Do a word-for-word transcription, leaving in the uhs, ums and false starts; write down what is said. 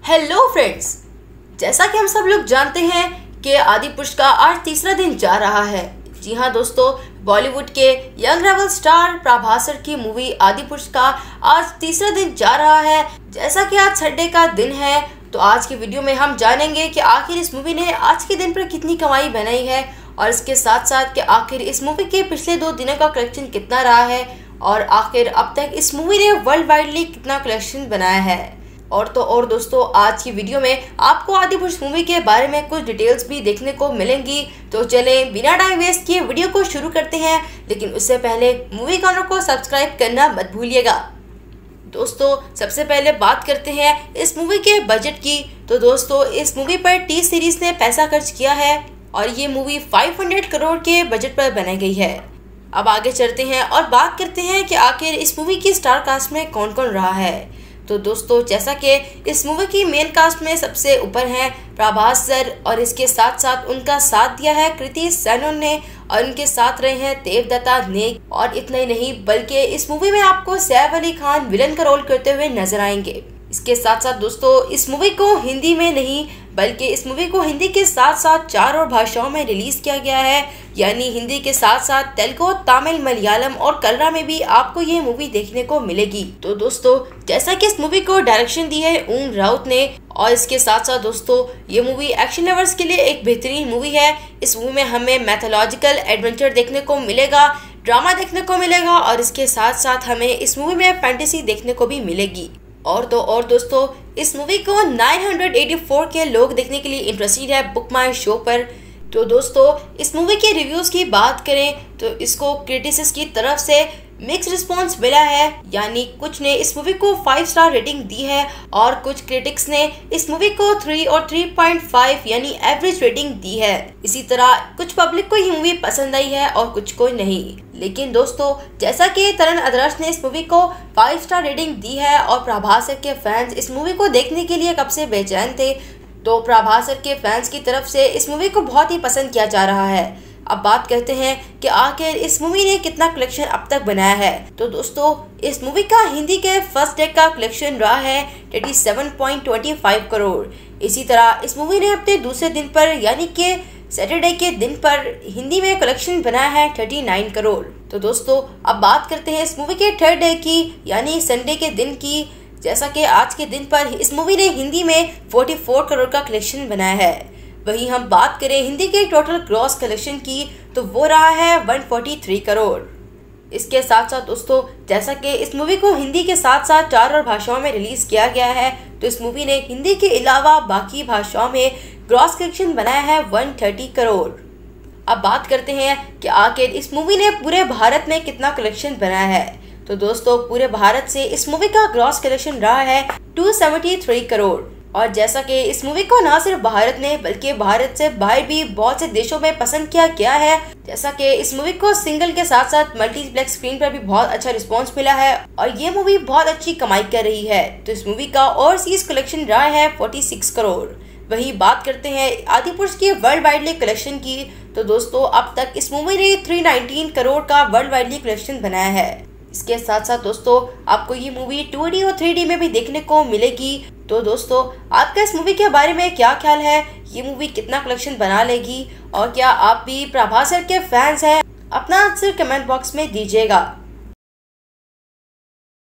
Hello friends, जैसा कि हम सब लोग जानते हैं कि आदिपुरुष का आज तीसरा दिन जा रहा है। जी हाँ दोस्तों, बॉलीवुड के यंग रेबल स्टार प्रभास की मूवी आदिपुरुष का आज तीसरा दिन जा रहा है। जैसा कि आज संडे का दिन है, तो आज की वीडियो में हम जानेंगे कि आखिर इस मूवी ने आज के दिन पर कितनी कमाई बनाई है और इसके साथ साथ कि आखिर इस मूवी के पिछले दो दिनों का कलेक्शन कितना रहा है और आखिर अब तक इस मूवी ने वर्ल्ड वाइडली कितना कलेक्शन बनाया है। और तो और दोस्तों, आज की वीडियो में आपको आदिपुरुष मूवी के बारे में कुछ डिटेल्स भी देखने को मिलेंगी। तो चलें बिना टाइम वेस्ट किए वीडियो को शुरू करते हैं, लेकिन उससे पहले मूवी कॉर्नर को सब्सक्राइब करना मत भूलिएगा। दोस्तों, सबसे पहले बात करते हैं इस मूवी के बजट की। तो दोस्तों, इस मूवी पर टी सीरीज ने पैसा खर्च किया है और ये मूवी पाँच सौ करोड़ के बजट पर बनाई गई है। अब आगे चलते हैं और बात करते हैं कि आखिर इस मूवी की स्टार कास्ट में कौन कौन रहा है। तो दोस्तों, जैसा कि इस मूवी की मेन कास्ट में सबसे ऊपर हैं प्रभास सर और इसके साथ साथ उनका साथ दिया है कृति सेनन ने और उनके साथ रहे हैं देवदत्ता नेक। और इतना ही नहीं बल्कि इस मूवी में आपको सैफ अली खान विलन का रोल करते हुए नजर आएंगे। इसके साथ साथ दोस्तों, इस मूवी को हिंदी में नहीं बल्कि इस मूवी को हिंदी के साथ साथ चार और भाषाओं में रिलीज किया गया है, यानी हिंदी के साथ साथ तेलुगु, तमिल, मलयालम और कन्नड़ा में भी आपको ये मूवी देखने को मिलेगी। तो दोस्तों, जैसा कि इस मूवी को डायरेक्शन दी है ओम राउत ने और इसके साथ साथ दोस्तों, ये मूवी एक्शन लवर्स के लिए एक बेहतरीन मूवी है। इस मूवी में हमें मैथोलॉजिकल एडवेंचर देखने को मिलेगा, ड्रामा देखने को मिलेगा और इसके साथ साथ हमें इस मूवी में फैंटेसी देखने को भी मिलेगी। और तो और दोस्तों, इस मूवी को नौ सौ चौरासी के लोग देखने के लिए इंटरेस्टेड है बुक माई शो पर। तो दोस्तों, इस मूवी के रिव्यूज की बात करें तो इसको क्रिटिक्स की तरफ से मिक्स रिस्पांस मिला है, यानी कुछ ने इस मूवी को फाइव स्टार रेटिंग दी है और कुछ क्रिटिक्स ने इस मूवी को थ्री और थ्री पॉइंट फाइव यानी एवरेज रेटिंग दी है। इसी तरह कुछ पब्लिक को ये मूवी पसंद आई है और कुछ को नहीं। लेकिन दोस्तों, जैसा कि तरण आदर्श ने इस मूवी को फाइव स्टार रेटिंग दी है और प्रभास के फैंस इस मूवी को देखने के लिए कब से बेचैन थे, तो प्रभास के फैंस की तरफ से इस मूवी को बहुत ही पसंद किया जा रहा है। अब बात करते हैं कि आखिर इस मूवी ने कितना कलेक्शन अब तक बनाया है। तो दोस्तों, इस मूवी का हिंदी के फर्स्ट डे का कलेक्शन रहा है सैंतीस पॉइंट दो पाँच करोड़। इसी तरह इस मूवी ने अपने दूसरे दिन पर यानी कि सैटरडे के दिन पर हिंदी में कलेक्शन बनाया है उनतालीस करोड़। तो दोस्तों, अब बात करते हैं इस मूवी के थर्ड डे की यानी संडे के दिन की। जैसा कि आज के दिन पर इस मूवी ने हिंदी में चौवालीस करोड़ का कलेक्शन बनाया है। वहीं हम बात करें हिंदी के टोटल ग्रॉस कलेक्शन की तो वो रहा है एक सौ तैंतालीस करोड़। इसके साथ साथ दोस्तों, जैसा कि इस मूवी को हिंदी के साथ साथ चार और भाषाओं में रिलीज किया गया है, तो इस मूवी ने हिंदी के अलावा बाकी भाषाओं में ग्रॉस कलेक्शन बनाया है एक सौ तीस करोड़। अब बात करते हैं कि आखिर इस मूवी ने पूरे भारत में कितना कलेक्शन बनाया है। तो दोस्तों, पूरे भारत से इस मूवी का ग्रॉस कलेक्शन रहा है दो सौ तिहत्तर करोड़। और जैसा कि इस मूवी को ना सिर्फ भारत ने बल्कि भारत से बाहर भी बहुत से देशों में पसंद किया गया है। जैसा कि इस मूवी को सिंगल के साथ साथ मल्टीप्लेक्स स्क्रीन पर भी बहुत अच्छा रिस्पांस मिला है और ये मूवी बहुत अच्छी कमाई कर रही है। तो इस मूवी का ओवरसीज कलेक्शन रहा है छियालीस करोड़। वही बात करते हैं आदिपुरुष की वर्ल्ड वाइडली कलेक्शन की। तो दोस्तों, अब तक इस मूवी ने तीन सौ उन्नीस करोड़ का वर्ल्ड वाइडली कलेक्शन बनाया है। इसके साथ साथ दोस्तों, आपको ये मूवी टू डी और थ्री डी में भी देखने को मिलेगी। तो दोस्तों, आपका इस मूवी के बारे में क्या ख्याल है? ये मूवी कितना कलेक्शन बना लेगी और क्या आप भी प्रभास के फैंस हैं? अपना आंसर कमेंट बॉक्स में दीजिएगा।